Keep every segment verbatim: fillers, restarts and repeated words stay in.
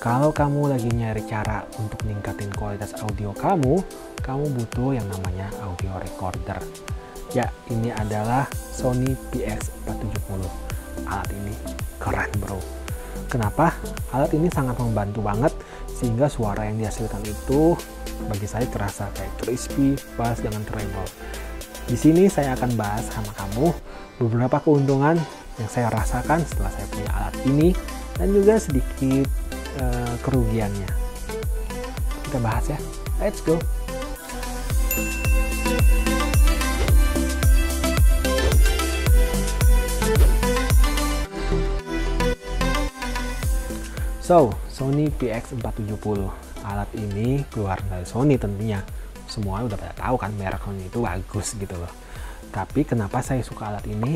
Kalau kamu lagi nyari cara untuk meningkatin kualitas audio kamu, kamu butuh yang namanya audio recorder. Ya, ini adalah Sony P X empat tujuh nol. Alat ini keren bro. Kenapa? Alat ini sangat membantu banget sehingga suara yang dihasilkan itu bagi saya terasa kayak crispy, bass dengan treble. Di sini saya akan bahas sama kamu beberapa keuntungan yang saya rasakan setelah saya punya alat ini dan juga sedikit uh, kerugiannya. Kita bahas ya. Let's go. So, Sony P X empat tujuh nol. Alat ini keluar dari Sony tentunya. Semua udah pada tahu kan merek Sony itu bagus gitu loh. Tapi kenapa saya suka alat ini?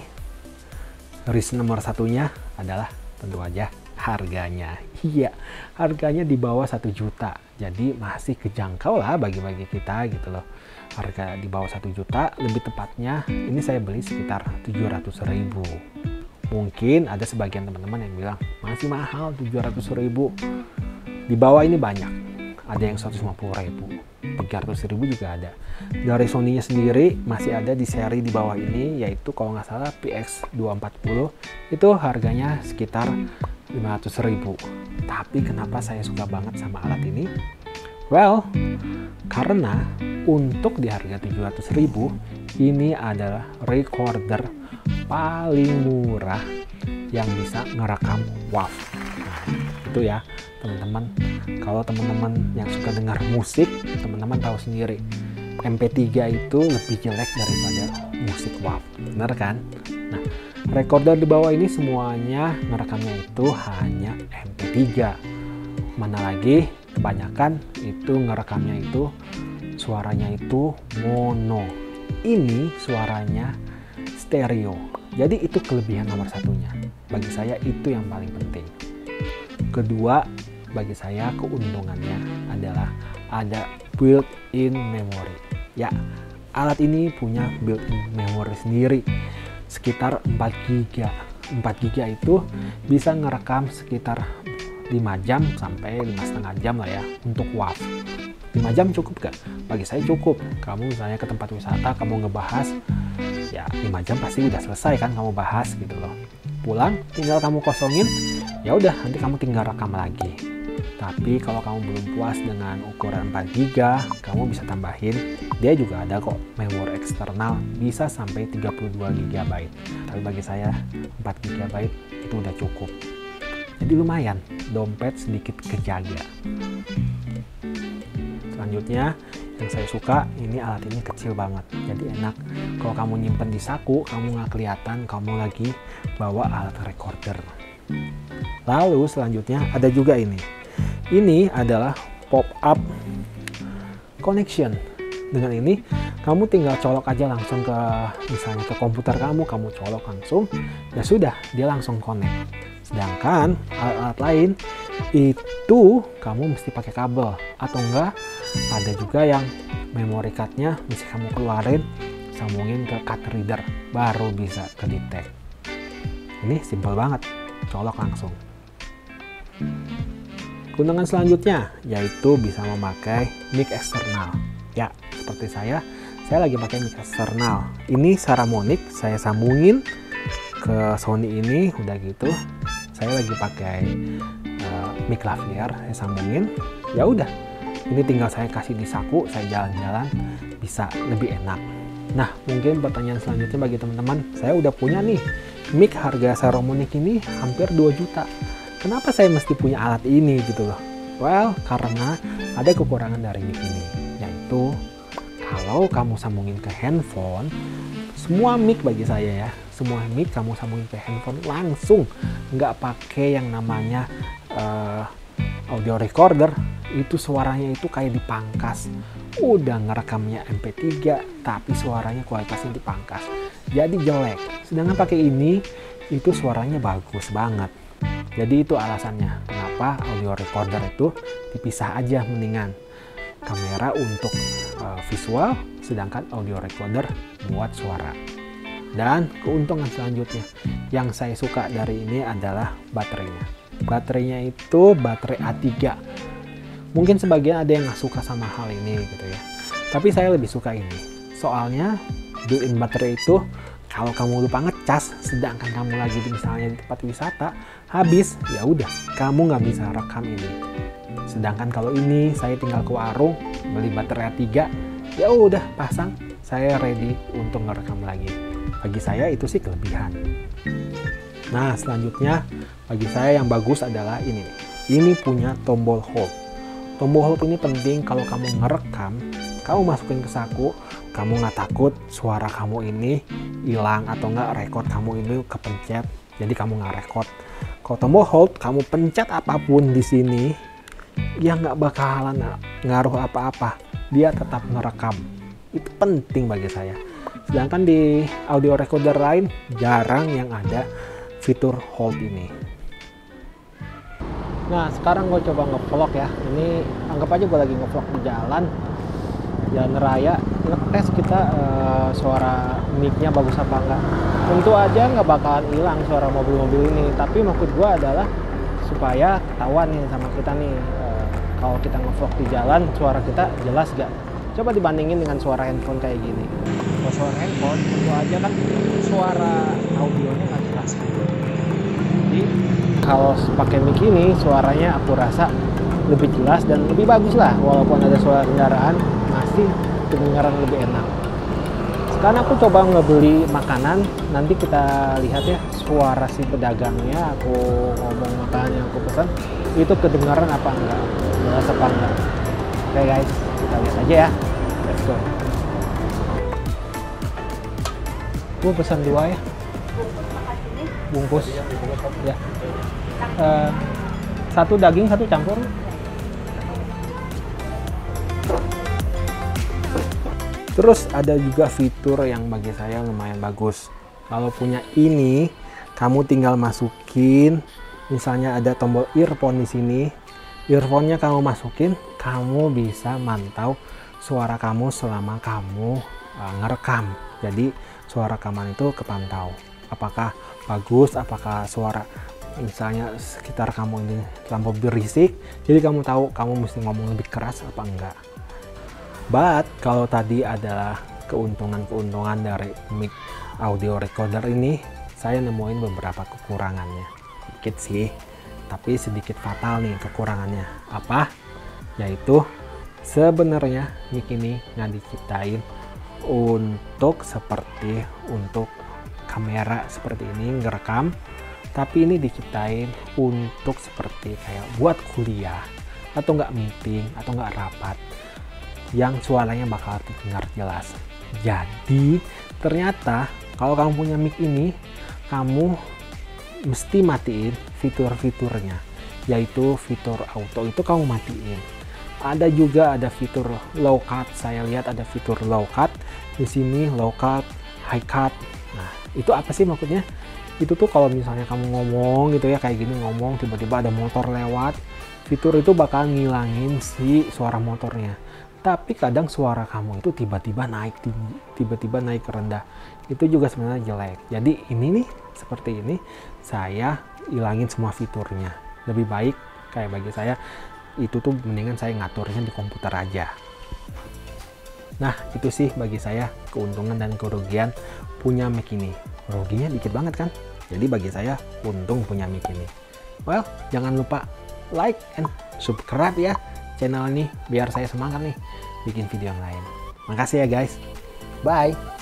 Reason nomor satunya adalah tentu aja harganya. Iya, harganya di bawah satu juta. Jadi masih kejangkau lah bagi-bagi kita gitu loh. Harga di bawah satu juta, lebih tepatnya ini saya beli sekitar tujuh ratus ribu. Mungkin ada sebagian teman-teman yang bilang masih mahal tujuh ratus ribu. Di bawah ini banyak. Ada yang seratus lima puluh ribu, tiga ratus ribu juga ada. Dari Sony-nya sendiri masih ada di seri di bawah ini, yaitu kalau nggak salah P X dua empat nol. Itu harganya sekitar lima ratus ribu. Tapi kenapa saya suka banget sama alat ini? Well, karena untuk di harga tujuh ratus ribu, ini adalah recorder paling murah yang bisa ngerekam W A V. Nah, itu ya teman-teman. Kalau teman-teman yang suka dengar musik, teman-teman tahu sendiri M P tiga itu lebih jelek daripada musik W A V, benar kan? Nah, recorder di bawah ini semuanya ngerekamnya itu hanya M P tiga. Mana lagi kebanyakan itu ngerekamnya itu suaranya itu mono. Ini suaranya stereo. Jadi itu kelebihan nomor satunya. Bagi saya itu yang paling penting. Kedua, bagi saya keuntungannya adalah ada built-in memory. Ya, alat ini punya built-in memory sendiri. Sekitar empat giga. empat giga itu bisa ngerekam sekitar lima jam sampai lima setengah jam lah ya untuk W A V. lima jam cukup gak? Bagi saya cukup. Kamu misalnya ke tempat wisata, kamu ngebahas, ya lima jam pasti udah selesai kan kamu bahas gitu loh. Pulang, tinggal kamu kosongin, ya udah nanti kamu tinggal rekam lagi. Tapi kalau kamu belum puas dengan ukuran empat giga, kamu bisa tambahin. Dia juga ada kok memori eksternal, bisa sampai tiga puluh dua giga byte. Tapi bagi saya empat giga byte itu udah cukup. Jadi lumayan, dompet sedikit kejaga. Selanjutnya yang saya suka, ini alat ini kecil banget, jadi enak. Kalau kamu nyimpen di saku, kamu nggak kelihatan kamu lagi bawa alat recorder. Lalu selanjutnya ada juga ini. Ini adalah pop-up connection. Dengan ini kamu tinggal colok aja langsung ke misalnya ke komputer kamu, kamu colok langsung, ya sudah dia langsung connect. Sedangkan alat-alat lain itu kamu mesti pakai kabel atau enggak ada juga yang memory cardnya mesti kamu keluarin, sambungin ke card reader baru bisa kedetek. Ini simple banget, colok langsung. Keuntungan selanjutnya yaitu bisa memakai mic eksternal. Ya, seperti saya, saya lagi pakai mic eksternal. Ini Saramonic, saya sambungin ke Sony ini, udah gitu. Saya lagi pakai uh, mic lavalier, saya sambungin. Ya udah, ini tinggal saya kasih di saku, saya jalan-jalan bisa lebih enak. Nah, mungkin pertanyaan selanjutnya bagi teman-teman, saya udah punya nih mic harga Saramonic ini hampir dua juta. Kenapa saya mesti punya alat ini gitu loh? Well, karena ada kekurangan dari mic ini, yaitu kalau kamu sambungin ke handphone, semua mic bagi saya ya, semua mic kamu sambungin ke handphone langsung, nggak pakai yang namanya uh, audio recorder, itu suaranya itu kayak dipangkas. Udah ngerekamnya M P tiga, tapi suaranya kualitasnya dipangkas, jadi jelek. Sedangkan pakai ini, itu suaranya bagus banget. Jadi itu alasannya kenapa audio recorder itu dipisah aja mendingan. Kamera untuk uh, visual, sedangkan audio recorder buat suara. Dan keuntungan selanjutnya yang saya suka dari ini adalah baterainya. Baterainya itu baterai A tiga. Mungkin sebagian ada yang nggak suka sama hal ini gitu ya. Tapi saya lebih suka ini. Soalnya built-in baterai itu kalau kamu lupa ngecas, sedangkan kamu lagi di, misalnya di tempat wisata, habis, ya udah, kamu nggak bisa rekam ini. Sedangkan kalau ini saya tinggal ke warung, beli baterai A tiga, ya udah pasang, saya ready untuk ngerekam lagi. Bagi saya itu sih kelebihan. Nah, selanjutnya bagi saya yang bagus adalah ini. Ini punya tombol hold. Tombol hold ini penting kalau kamu ngerekam, kamu masukin ke saku, kamu nggak takut suara kamu ini hilang atau nggak record kamu ini kepencet, jadi kamu nggak record. Kalau tombol hold, kamu pencet apapun di sini, ya nggak bakalan ngaruh apa-apa, dia tetap ngerekam. Itu penting bagi saya. Sedangkan di audio recorder lain jarang yang ada fitur hold ini. Nah, sekarang gue coba ngevlog ya. Ini anggap aja gue lagi ngevlog di jalan jalan raya, ngetes kita uh, suara mic-nya bagus apa enggak. Tentu aja nggak bakalan hilang suara mobil-mobil ini, tapi maksud gue adalah supaya ketahuan nih sama kita nih, uh, kalau kita ngevlog di jalan suara kita jelas gak. Coba dibandingin dengan suara handphone kayak gini. Kalau suara handphone tentu aja kan suara audionya nggak jelas. Jadi kalau pakai mic ini suaranya aku rasa lebih jelas dan lebih bagus lah, walaupun ada suara kendaraan masih kedengaran lebih enak. Sekarang aku coba ngebeli makanan, nanti kita lihat ya suara si pedagangnya, aku ngomong makanan yang aku pesan itu kedengaran apa enggak, jelas apa enggak. Oke guys, kita lihat aja ya, let's go. Gue pesan dua ya, bungkus ya, uh, satu daging satu campur. Terus ada juga fitur yang bagi saya lumayan bagus. Kalau punya ini, kamu tinggal masukin, misalnya ada tombol earphone di sini. Earphone-nya kamu masukin, kamu bisa mantau suara kamu selama kamu uh, ngerekam. Jadi suara rekaman itu kepantau. Apakah bagus, apakah suara misalnya sekitar kamu ini terlampau berisik. Jadi kamu tahu kamu mesti ngomong lebih keras apa enggak. But kalau tadi adalah keuntungan-keuntungan dari mic audio recorder ini, saya nemuin beberapa kekurangannya. Dikit sih, tapi sedikit fatal nih kekurangannya. Apa? Yaitu sebenarnya mic ini nggak diciptain untuk seperti untuk kamera seperti ini ngerekam, tapi ini diciptain untuk seperti kayak buat kuliah atau nggak meeting atau nggak rapat yang suaranya bakal terdengar jelas. Jadi ternyata kalau kamu punya mic ini, kamu mesti matiin fitur-fiturnya, yaitu fitur auto itu kamu matiin. Ada juga ada fitur low cut, saya lihat ada fitur low cut di sini, low cut, high cut. Nah itu apa sih maksudnya? Itu tuh kalau misalnya kamu ngomong gitu ya, kayak gini ngomong, tiba-tiba ada motor lewat, fitur itu bakal ngilangin si suara motornya. Tapi kadang suara kamu itu tiba-tiba naik tinggi, tiba-tiba naik rendah. Itu juga sebenarnya jelek. Jadi ini nih, seperti ini, saya hilangin semua fiturnya. Lebih baik, kayak bagi saya, itu tuh mendingan saya ngaturnya di komputer aja. Nah, itu sih bagi saya keuntungan dan kerugian punya mic ini. Ruginya dikit banget kan? Jadi bagi saya, untung punya mic ini. Well, jangan lupa like and subscribe ya channel ini biar saya semangat nih bikin video yang lain. Makasih ya guys. Bye.